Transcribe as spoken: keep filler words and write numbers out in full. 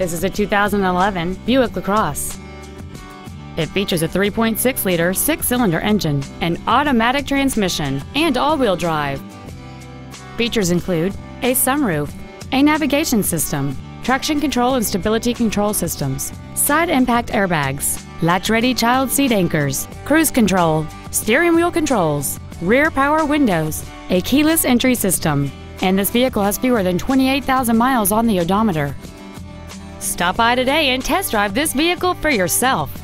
This is a two thousand eleven Buick LaCrosse. It features a three point six liter six-cylinder engine, an automatic transmission, and all-wheel drive. Features include a sunroof, a navigation system, traction control and stability control systems, side impact airbags, latch-ready child seat anchors, cruise control, steering wheel controls, rear power windows, a keyless entry system, and this vehicle has fewer than twenty-eight thousand miles on the odometer. Stop by today and test drive this vehicle for yourself.